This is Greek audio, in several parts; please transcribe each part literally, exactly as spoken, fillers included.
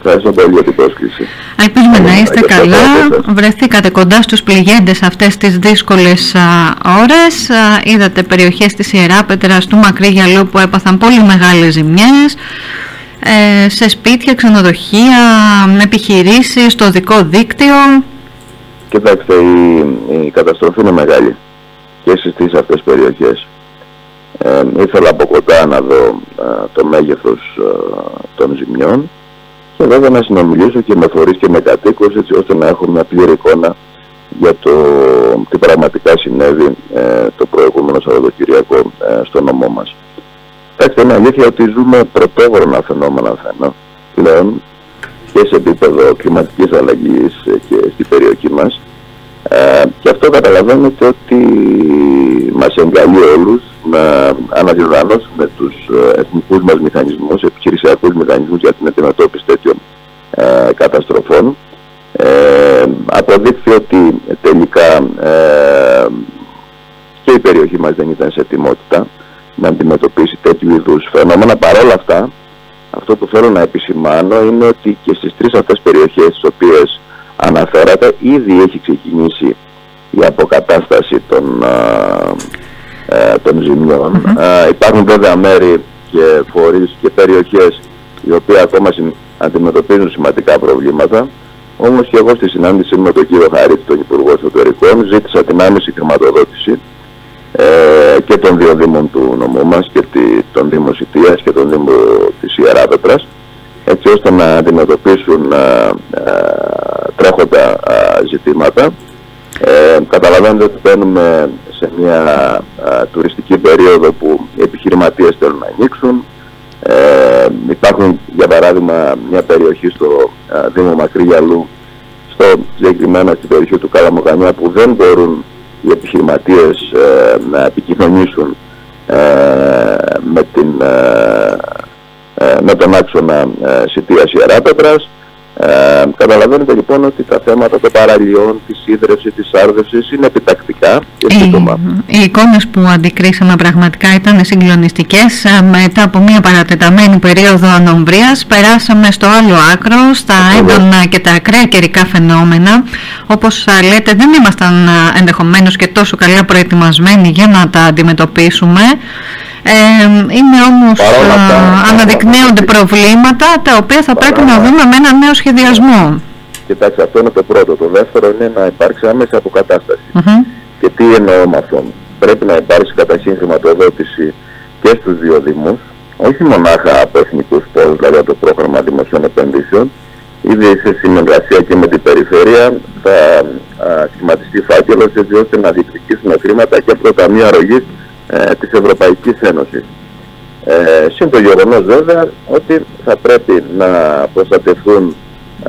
Ευχαριστώ πολύ για την πρόσκληση. Ελπίζουμε να είστε καλά. Βρεθήκατε κοντά στους πληγέντες αυτές τις δύσκολες α, ώρες. Α, είδατε περιοχές της Ιεράπετρας, του Μακρύ Γιαλού που έπαθαν πολύ μεγάλες ζημιές. Ε, σε σπίτια, ξενοδοχεία, επιχειρήσεις, στο οδικό δίκτυο. Κοιτάξτε, η, η καταστροφή είναι μεγάλη και στις τρεις αυτές περιοχές. Ε, ήθελα από κοντά να δω ε, το μέγεθος ε, των ζημιών και βέβαια να συνομιλήσω και με φορείς και με κατοίκους, έτσι ώστε να έχω μια πλήρη εικόνα για το τι πραγματικά συνέβη ε, το προηγούμενο Σαββατοκυριακό ε, στο νομό μας. Κοιτάξτε, είναι αλήθεια ότι ζούμε πρωτόγωνα φαινόμενα πλέον και σε επίπεδο κλιματικής αλλαγής και στην περιοχή μας. Ε, και αυτό καταλαβαίνετε ότι μας εγκαλεί όλους να αναδιοργανώσουμε τους εθνικούς μας μηχανισμούς, επιχειρησιακούς μηχανισμούς για την αντιμετώπιση τέτοιων ε, καταστροφών. Ε, αποδείχθη ότι τελικά ε, και η περιοχή μας δεν ήταν σε ετοιμότητα να αντιμετωπίσει τέτοιου είδους φαινόμενα. Παρ' όλα αυτά, αυτό που θέλω να επισημάνω είναι ότι και στις τρεις αυτές περιοχές τις οποίες αναφέρατε ήδη έχει ξεκινήσει η αποκατάσταση των, α, α, των ζημιών. Mm-hmm. Α, υπάρχουν βέβαια μέρη και φορείς και περιοχές οι οποίες ακόμα αντιμετωπίζουν σημαντικά προβλήματα. Όμως και εγώ στη συνάντηση με τον κύριο Χαρίτη, τον Υπουργό Εσωτερικών, ζήτησα την άμεση χρηματοδότηση ε, και των δύο δήμων του νομού μας, και τη, τον Δήμο Σιτίας και τον Δήμο της Ιεράπετρας, έτσι ώστε να αντιμετωπίσουν α, α, τρέχοντα α, ζητήματα. Ε, καταλαβαίνετε ότι μπαίνουμε σε μια α, τουριστική περίοδο που οι επιχειρηματίες θέλουν να ανοίξουν. Ε, υπάρχουν για παράδειγμα μια περιοχή στο α, Δήμο Μακρύ Γιαλού, στο συγκεκριμένα στην περιοχή του Καλαμοκανιά, που δεν μπορούν οι επιχειρηματίες ε, να επικοινωνήσουν ε, με, την, ε, ε, με τον άξονα ε, Σιτίας Ιεράπετρας. Ε, καταλαβαίνετε λοιπόν ότι τα θέματα των παραλιών, της ίδρευσης, της άρδευσης είναι επιτακτικά και σύντομα. Οι, οι εικόνες που αντικρίσαμε πραγματικά ήταν συγκλονιστικές. Μετά από μια παρατεταμένη περίοδο ανομβρίας περάσαμε στο άλλο άκρο, στα έντονα και τα ακραία καιρικά φαινόμενα. Όπως λέτε, δεν ήμασταν ενδεχομένως και τόσο καλά προετοιμασμένοι για να τα αντιμετωπίσουμε. Ε, είναι όμως, αυτά, α, αναδεικνύονται προβλήματα τα οποία θα πρέπει να δούμε με ένα νέο σχεδιασμό. Κοιτάξτε, αυτό είναι το πρώτο. Το δεύτερο είναι να υπάρξει άμεση αποκατάσταση. Mm-hmm. Και τι εννοώ με αυτό? Πρέπει να υπάρξει καταρχήν χρηματοδότηση και στους δύο δήμους, όχι μονάχα από εθνικούς πόρους, δηλαδή από το πρόγραμμα δημοσίων επενδύσεων. Ήδη σε συνεργασία και με την περιφέρεια θα α, σχηματιστεί φάκελος, έτσι ώστε να διεκδικήσουν χρήματα και από το Ταμείο Αρρωγής ε, της Ευρωπαϊκής Ένωσης. Ε, Συν το γεγονός βέβαια ότι θα πρέπει να προστατευτούν ε,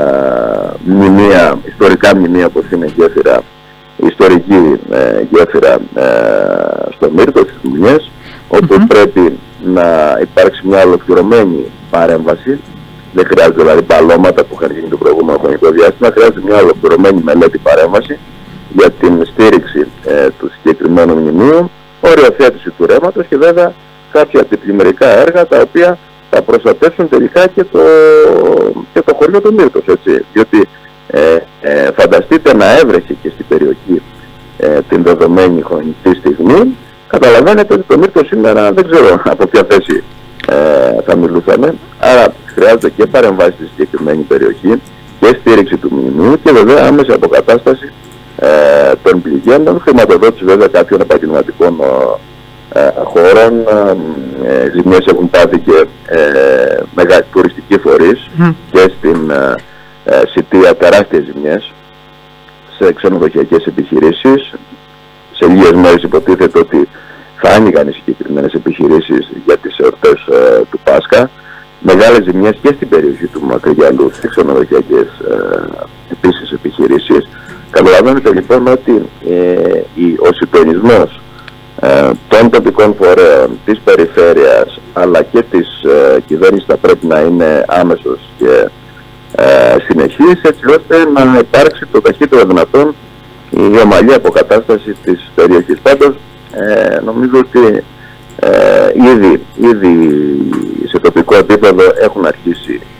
μνημεία, ιστορικά μνημεία όπως είναι η γέφυρα, η ιστορική ε, γέφυρα ε, στο Μύρτο, στις Μουνιές, όπου mm-hmm. πρέπει να υπάρξει μια ολοκληρωμένη παρέμβαση. Δεν χρειάζεται δηλαδή παλώματα που είχαν γίνει το προηγούμενο χρονικό διάστημα, χρειάζεται μια ολοκληρωμένη μελέτη παρέμβαση για την στήριξη ε, του συγκεκριμένου μνημείου, οριοθέτηση του ρέματος και βέβαια κάποια αντιπλημμυρικά έργα τα οποία θα προστατεύσουν τελικά και το, και το χωριό του Μύρτος, έτσι. Διότι ε, ε, φανταστείτε να έβρεχε και στην περιοχή ε, την δεδομένη χρονική στιγμή. Καταλαβαίνετε ότι το Μύρτος σήμερα δεν ξέρω από ποια θέση ε, θα μιλούσαμε. Άρα χρειάζεται και παρεμβάσει στη συγκεκριμένη περιοχή και στήριξη του μνημείου και βέβαια άμεση αποκατάσταση ε, των πληγέντων, χρηματοδότηση βέβαια κάποιων επαγγελματικών ε, χώρων. Ε, ζημιές έχουν πάθει και ε, μεγάλοι τουριστικοί φορείς mm. και στην ε, ε, Σιτία τεράστιες ζημιές σε ξενοδοχειακές επιχειρήσεις. Σε λίγες μέρες υποτίθεται ότι θα άνοιγαν οι συγκεκριμένες επιχειρήσεις για τις εορτές ε, του Πάσχα. Μεγάλες ζημιές και στην περιοχή του Μακρύ Γιαλού, σε ξενοδοχειακές ε, επίσης επιχειρήσεις. Καταλαβαίνετε λοιπόν ότι ε, η, ο συντονισμός ε, των τοπικών φορέων, της περιφέρειας αλλά και της ε, κυβέρνησης θα πρέπει να είναι άμεσος και ε, συνεχής, έτσι ώστε να υπάρξει το ταχύτερο δυνατόν η ομαλή αποκατάσταση της περιοχής. Πάντως ε, νομίζω ότι ε, ήδη, ήδη σε τοπικό επίπεδο έχουν αρχίσει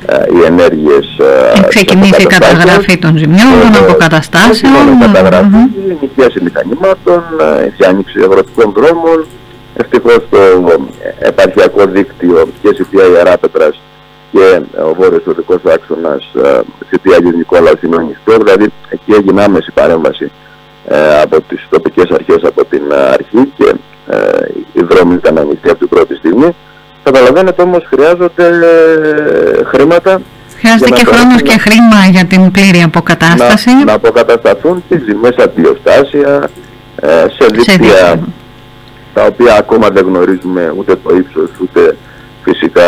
οι ενέργειες. Ξεκινήσει η καταγραφή των ζημιών, των αποκαταστάσεων. Η καταγραφή mm-hmm. νοικίαση μηχανημάτων, η διάνοιξη αγροτικών δρόμων. Ευτυχώς το επαρχιακό δίκτυο και Σιτία Ιεράπετρας και ο βόρειος οδικός άξονας Σιτία Αγίου Νικόλαου είναι ανοιχτό, δηλαδή εκεί έγινε άμεση παρέμβαση ε, από τις τοπικές αρχές από την αρχή και ε, οι δρόμοι ήταν ανοιχτοί από την πρώτη στιγμή. Καταλαβαίνετε όμως χρειάζονται ε, χρήματα. Χρειάζεται και χρόνος και χρήμα για την πλήρη αποκατάσταση. Να, να αποκατασταθούν και ζημιές αντιοστάσια ε, σε δίκτυα τα οποία ακόμα δεν γνωρίζουμε ούτε το ύψος ούτε φυσικά.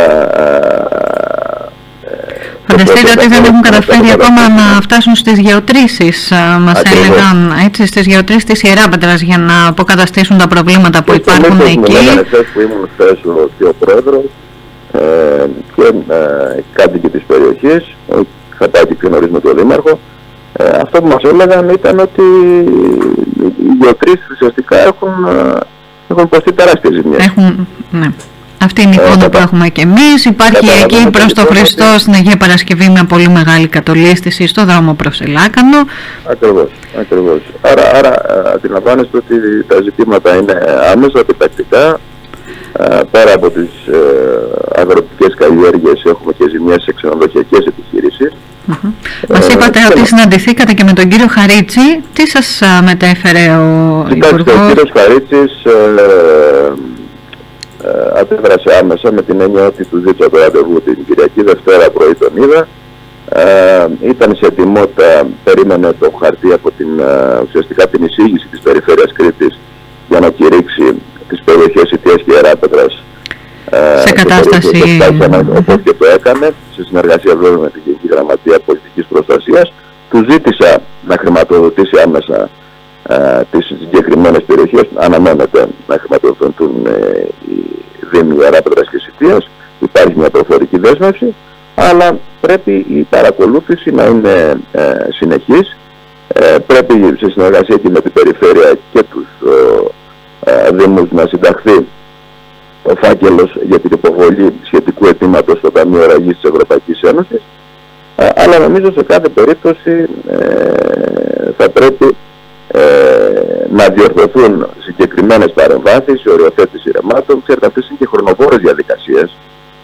Φανταστείτε ότι δεν έχουν καταφέρει ακόμα να φτάσουν στις γεωτρήσεις, μας Ακριβώς. έλεγαν, έτσι, στις γεωτρήσεις της Ιεράπετρας για να αποκαταστήσουν τα προβλήματα που υπάρχουν εκεί. Μου λέγανε χθες που ήμουν χθες και ο πρόεδρος ε, και ε, κάτοικοι της περιοχής, είχα πάει και πιο νωρίς με τον Δήμαρχο, ε, αυτό που μας έλεγαν ήταν ότι οι γεωτρήσεις ουσιαστικά έχουν, έχουν υποστεί τεράστιες ζημιές. Έχουν, ναι. Αυτή είναι η εικόνα ε, που έχουμε και εμείς. Υπάρχει εκεί προς το Χριστό ότι... στην Αγία Παρασκευή μια πολύ μεγάλη κατολίσθηση στο δρόμο προς Ελάκανο. Ακριβώς, ακριβώς. Άρα, άρα αντιλαμβάνεστε ότι τα ζητήματα είναι άμεσα, επιτακτικά. Πέρα από τις ε, αγροτικές καλλιέργειες έχουμε και ζημιές σε ξενοδοχειακές επιχειρήσεις. Mm-hmm. Ε, Μας είπατε ε, ότι συναντηθήκατε και με τον κύριο Χαρίτση. Τι σας α, μετέφερε ο Υπουργός? Ο κύριος Χαρίτσης ε, ε, αντέδρασε άμεσα με την έννοια ότι του ζήτησα το ραντεβού την Κυριακή, Δευτέρα πρωί τον είδα. Ε, ήταν σε ετοιμότητα, περίμενε το χαρτί από την, ε, ουσιαστικά την εισήγηση της Περιφέρειας Κρήτης για να κηρύξει τις περιοχές Σιτίας και Ιεράπετρας σε ε, κατάσταση mm-hmm. όπως και το έκανε, σε συνεργασία βέβαια με την Γενική Γραμματεία Πολιτικής Προστασίας. Του ζήτησα να χρηματοδοτήσει άμεσα ε, τις συγκεκριμένες περιοχές. Αναμένεται να χρηματοδοτηθούν ε, οι Δήμοι Ιεράπετρας και Σιτίας. Υπάρχει μια προφορική δέσμευση, αλλά πρέπει η παρακολούθηση να είναι ε, συνεχής. Ε, πρέπει σε συνεργασία και με την Περιφέρεια και τους ε, ε, Δήμους να συνταχθεί ο φάκελος για την υποβολή σχετικού αιτήματος στο Ταμείο Ραγής της Ευρωπαϊκής Ένωσης. Ε, αλλά νομίζω σε κάθε περίπτωση ε, θα πρέπει ε, να διορθωθούν συγκεκριμένες παρεμβάσεις, η οριοθέτηση ρεμάτων. Ξέρετε, αυτές είναι και χρονοβόρες διαδικασίες.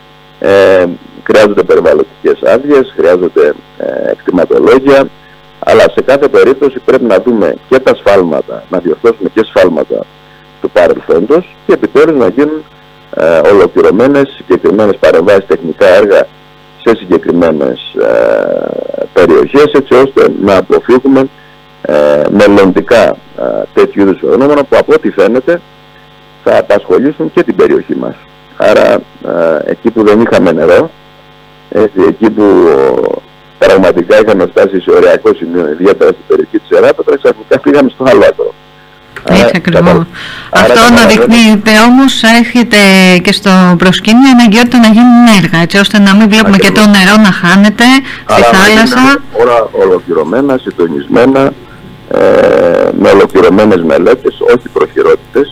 Ε, χρειάζονται περιβαλλοντικές άδειες, χρειάζονται ε, εκτιματολόγια, αλλά σε κάθε περίπτωση πρέπει να δούμε και τα σφάλματα, να διορθώσουμε και σφάλματα του παρελθόντος και επιτέλους να γίνουν ε, ολοκληρωμένες συγκεκριμένες παρεμβάσεις, τεχνικά έργα σε συγκεκριμένες ε, περιοχές, έτσι ώστε να αποφύγουμε ε, μελλοντικά ε, τέτοιου είδους φαινόμενα που από ό,τι φαίνεται θα απασχολήσουν και την περιοχή μας. Άρα ε, εκεί που δεν είχαμε νερό, έτσι, εκεί που πραγματικά είχαμε φτάσει σε οριακό σημείο, ιδιαίτερα στην περιοχή της Ιεράπετρας, ξαφνικά πήγαμε στο άλλο άκρο. Έτσι ακριβώς. Αυτό αναδεικνύεται όμως, έρχεται και στο προσκήνιο η αναγκαιότητα να γίνουν έργα, έτσι ώστε να μην βλέπουμε ακριβώς και το νερό να χάνεται στη θάλασσα. Όλα ολοκληρωμένα, συντονισμένα, ε, με ολοκληρωμένες μελέτες, όχι προχειρότητες,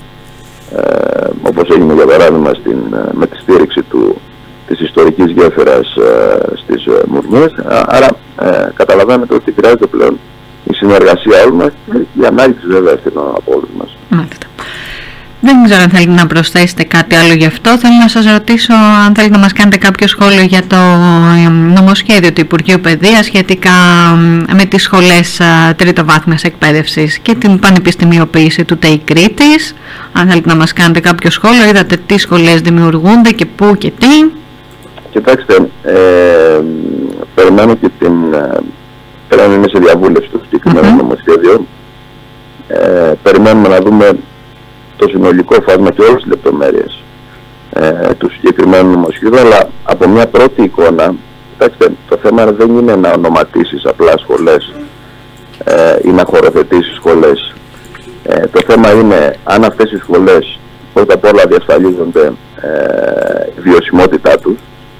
ε, όπως έγινε για παράδειγμα στην, με τη στήριξη του, της ιστορικής γέφυρας ε, στις ε, Μουρνιές. Άρα ε, καταλαβαίνετε ότι χρειάζεται πλέον η συνεργασία όλων μας και η ανάλυση βέβαια ευθυνών από όλους μας. Μάλιστα. Δεν ξέρω αν θέλετε να προσθέσετε κάτι άλλο γι' αυτό. Θέλω να σας ρωτήσω αν θέλετε να μας κάνετε κάποιο σχόλιο για το νομοσχέδιο του Υπουργείου Παιδείας σχετικά με τις σχολές τριτοβάθμιας εκπαίδευσης και την πανεπιστημιοποίηση του ΤΕΙ Κρήτης. Αν θέλετε να μας κάνετε κάποιο σχόλιο, είδατε τι σχολές δημιουργούνται και πού και τι. Κοιτάξτε, ε, περιμένω και την... Πρέπει να είναι σε διαβούλευση το συγκεκριμένο mm-hmm. νομοσχέδιο. Ε, περιμένουμε να δούμε το συνολικό φάσμα και όλες τις λεπτομέρειες ε, του συγκεκριμένου νομοσχέδιου, αλλά από μια πρώτη εικόνα, κοιτάξτε, το θέμα δεν είναι να ονοματίσεις απλά σχολές ε, ή να χωροθετήσεις σχολές. Ε, το θέμα είναι αν αυτές οι σχολές πρώτα απ' όλα διασφαλίζονται ε, η βιωσιμότητά τους,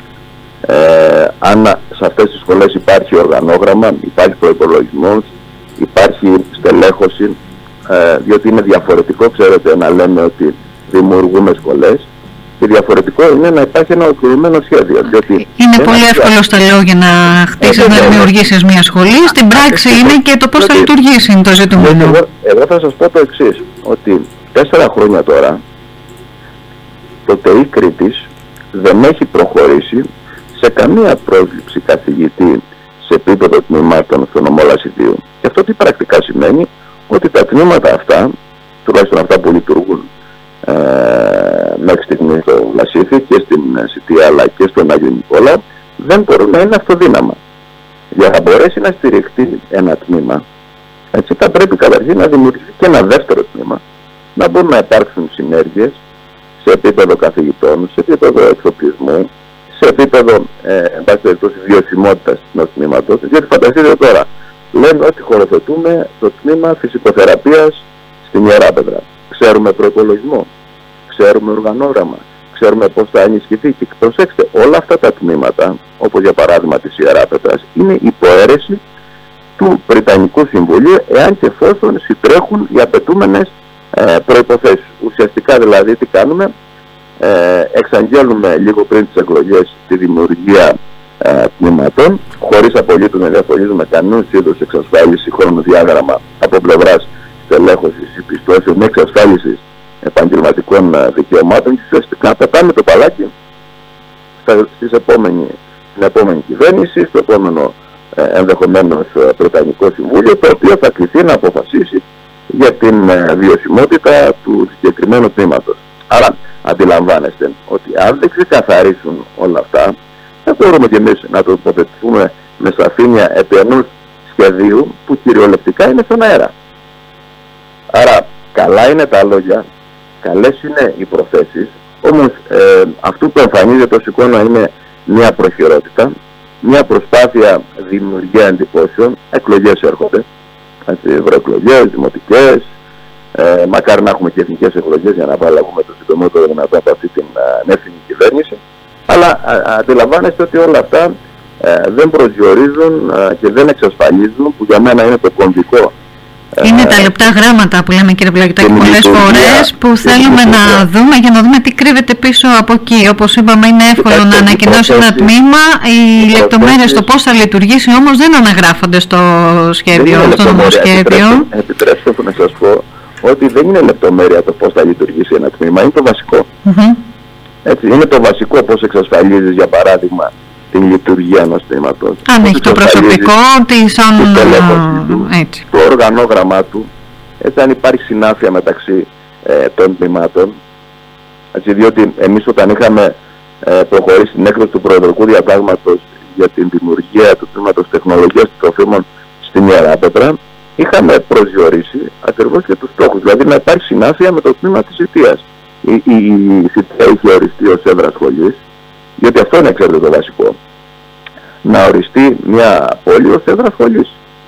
ε, αν σε αυτές τις σχολές υπάρχει οργανόγραμμα, υπάρχει προϋπολογισμός, υπάρχει στελέχωση, ε, διότι είναι διαφορετικό, ξέρετε, να λέμε ότι δημιουργούμε σχολές Και διαφορετικό είναι να υπάρχει ένα ολοκληρωμένο σχέδιο. Διότι είναι πολύ εύκολο στα λόγια να χτίσεις, να δημιουργήσεις μια σχολή. Στην πράξη είναι και το πώς θα λειτουργήσει είναι το ζητούμενο. Εγώ, εγώ θα σας πω το εξής, ότι τέσσερα χρόνια τώρα το ΤΕΙ Κρήτης δεν έχει προχωρήσει σε καμία πρόσληψη καθηγητή σε επίπεδο τμήματων στο νομό Λασιθίου. Και αυτό τι πρακτικά σημαίνει? Ότι τα τμήματα αυτά, τουλάχιστον αυτά που λειτουργούν ε, μέχρι στιγμή στο Λασίθι και στην Σιτία αλλά και στον Άγιο Νικόλαο, δεν μπορούν να είναι αυτοδύναμα. Για να μπορέσει να στηριχτεί ένα τμήμα, έτσι θα πρέπει καταρχήν να δημιουργηθεί και ένα δεύτερο τμήμα, να μπορούν να υπάρξουν συνέργειες σε επίπεδο καθηγητών, σε επίπεδο εξοπλισμού, σε επίπεδο ε, βιωσιμότητας ενός τμήματος. Γιατί φανταστείτε τώρα, λέμε ότι χωροθετούμε το τμήμα φυσικοθεραπείας στην Ιεράπετρα. Ξέρουμε προϋπολογισμό, ξέρουμε οργανόγραμμα, ξέρουμε πώς θα ενισχυθεί. Και προσέξτε, όλα αυτά τα τμήματα, όπως για παράδειγμα της Ιεράπετρας, είναι υποαίρεση του Βρετανικού Συμβουλίου, εάν και εφόσον συντρέχουν οι απαιτούμενες ε, προϋποθέσεις. Ουσιαστικά δηλαδή τι κάνουμε? Ε, εξαγγέλνουμε λίγο πριν τις εκλογές τη δημιουργία ε, τμήματων, χωρίς απολύτως να διαφορίζουμε κανένας είδους εξασφάλιση χρονοδιάγραμμα από πλευράς στελέχωσης ή πιστώσεων εξασφάλισης επαγγελματικών ε, δικαιωμάτων, και ουσιαστικά πετάμε το παλάκι στα, στις επόμενη, στην επόμενη κυβέρνηση, στο επόμενο ε, ενδεχομένως ε, Βρετανικό Συμβούλιο, το οποίο θα κληθεί να αποφασίσει για την ε, βιωσιμότητα του συγκεκριμένου τμήματος. Άρα αντιλαμβάνεστε ότι αν δεν ξεκαθαρίσουν όλα αυτά, δεν μπορούμε και εμείς να το τοποθετηθούμε με σαφήνεια επί ενός σχεδίου που κυριολεκτικά είναι στον αέρα. Άρα καλά είναι τα λόγια, καλές είναι οι προθέσεις, όμως ε, αυτό που εμφανίζεται ως εικόνα είναι μια προχειρότητα, μια προσπάθεια δημιουργία εντυπώσεων. Εκλογές έρχονται, ευρωεκλογές, δημοτικές, ε, μακάρι να έχουμε και εθνικές εκλογές για να απαλλαγούμε το συντομότερο δυνατό από αυτή την ανεύθυνη κυβέρνηση, αλλά α, αντιλαμβάνεστε ότι όλα αυτά ε, δεν προσδιορίζουν ε, και δεν εξασφαλίζουν, που για μένα είναι το κομβικό. Είναι ε, τα λεπτά γράμματα που λέμε, κύριε Πλακητάκη, πολλές φορές που θέλουμε να δούμε για να δούμε τι κρύβεται πίσω από εκεί. Όπως είπαμε, είναι εύκολο Κοιτάξτε, να ανακοινώσει ένα τμήμα, οι λεπτομέρειες στο πώς θα λειτουργήσει όμως δεν αναγράφονται στο σχέδιο, στο νομοσχέδιο. Επιτρέψτε μου να σας πω ότι δεν είναι λεπτομέρεια το πώς θα λειτουργήσει ένα τμήμα, είναι το βασικό. Mm-hmm. Έτσι, είναι το βασικό πώς εξασφαλίζεις, για παράδειγμα, την λειτουργία ενός τμήματος. Αν έχει το προσωπικό της, αν... του, το οργανόγραμμά του, έτσι, αν υπάρχει συνάφεια μεταξύ ε, των τμήματων. Έτσι, διότι εμείς όταν είχαμε ε, προχωρήσει την έκδοση του Προεδρικού Διατάγματος για την δημιουργία του τμήματος τεχνολογίας των τροφίμων στην Ιεράπετρα, είχαμε προσδιορίσει ακριβώς και τους στόχους, δηλαδή να υπάρχει συνάφεια με το τμήμα της Σιτίας. Η, η, η Σιτία είχε οριστεί ως έδρα σχολής, γιατί αυτό είναι, ξέρετε, το βασικό. Να οριστεί μια πόλη ως έδρα σχολής.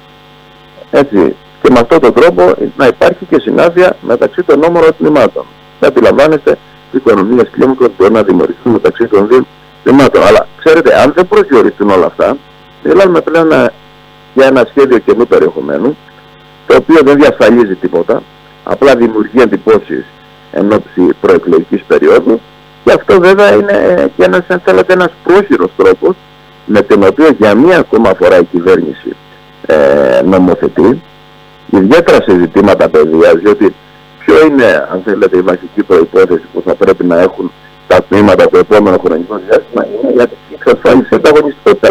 Έτσι. Και με αυτόν τον τρόπο να υπάρχει και συνάφεια μεταξύ των όμορων τμήματων. Θα αντιλαμβάνεστε τι οικονομίες κλίμακος μπορεί να δημιουργηθούν μεταξύ των δύο τμήματων. Αλλά ξέρετε, αν δεν προσδιοριστούν όλα αυτά, μιλάμε πλέον για ένα σχέδιο καινού περιεχομένου, το οποίο δεν διασφαλίζει τίποτα, απλά δημιουργεί εντυπώσεις εν ώψη προεκλογικής περίοδου. Και αυτό βέβαια είναι και ένας, αν θέλετε, ένας πρόχειρος τρόπος με τον οποίο για μία ακόμα φορά η κυβέρνηση ε, νομοθετεί, ιδιαίτερα σε ζητήματα παιδείας, διότι ποιο είναι, αν θέλετε, η βασική προϋπόθεση που θα πρέπει να έχουν τα τμήματα το επόμενο χρονικό διάστημα, είναι για την εξασφάλιση ανταγωνιστικότητας.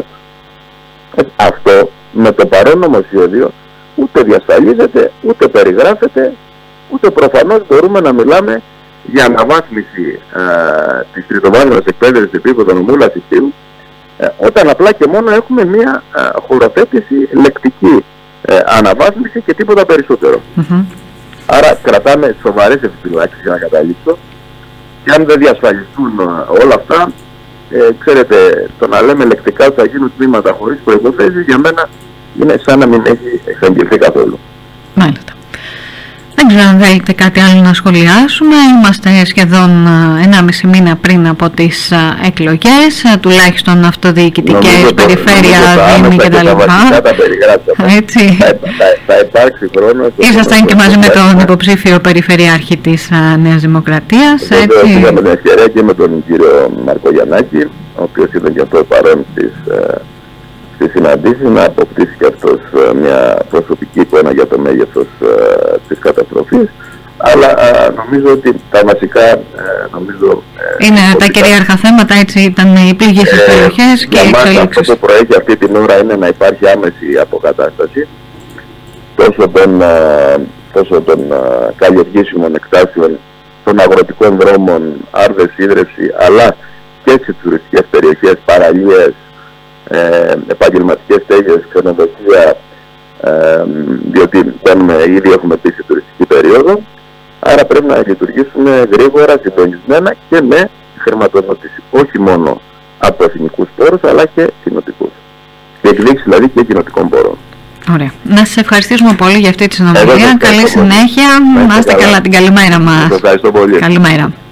Αυτό με το παρόν νομοσχέδιο ούτε διασφαλίζεται, ούτε περιγράφεται, ούτε προφανώς μπορούμε να μιλάμε για αναβάθμιση ε, της τριτοβάθμιας εκπαίδευσης σε επίπεδο νομού Λασιθίου, ε, όταν απλά και μόνο έχουμε μία ε, χωροθέτηση λεκτική ε, αναβάθμιση και τίποτα περισσότερο. Mm-hmm. Άρα κρατάμε σοβαρές επιφυλάξεις για να καταλήξω, και αν δεν διασφαλιστούν ε, όλα αυτά, ε, ξέρετε, το να λέμε λεκτικά ότι θα γίνουν τμήματα χωρίς προϋποθέσεις, για μένα είναι σαν να μην έχει εξαγγελθεί καθόλου. Μάλιστα. Δεν ξέρω αν θέλετε κάτι άλλο να σχολιάσουμε. Είμαστε σχεδόν ενάμιση μήνα πριν από τις εκλογές, τουλάχιστον αυτοδιοικητικές, περιφέρεια, δήμοι κτλ. Έτσι. Θα, θα, θα υπάρξει χρόνος. Ήσασταν και μαζί με τον υποψήφιο περιφερειάρχη της Νέας Δημοκρατίας. Έτσι. Είχαμε την ευκαιρία και με τον κύριο Μαρκογιαννάκη, ο οποίος ήταν και αυτό παρόν στις, στη συναντήση, να αποκτήσει και αυτός μια προσωπική εικόνα για το μέγεθος ε, της καταστροφής. Αλλά ε, νομίζω ότι τα βασικά ε, νομίζω, ε, είναι τα κυρίαρχα θέματα, έτσι ήταν οι πληγές στις περιοχές ε, και οι εξελίξεις. Αυτό που προέχει αυτή την ώρα είναι να υπάρχει άμεση αποκατάσταση τόσο των, ε, τόσο των ε, καλλιεργήσιμων εκτάσεων, των αγροτικών δρόμων, άρδες, ίδρυυση, αλλά και στις τουριστικές περιοχές, παραλίες, Ε, επαγγελματικές στέγες, ξενοδοχεία, ε, διότι μπαίνουμε, ήδη έχουμε πει σε τουριστική περίοδο, άρα πρέπει να λειτουργήσουμε γρήγορα, συντονισμένα και με χρηματοδότηση, όχι μόνο από εθνικούς πόρους αλλά και κοινοτικούς, και εκδίκηση δηλαδή και κοινοτικών πόρων. Ωραία. Να σας ευχαριστήσουμε πολύ για αυτή τη συνομιλία. Καλή συνέχεια. Να είστε καλά. Την καλημέρα μας. Ευχαριστώ πολύ. Καλημέρα.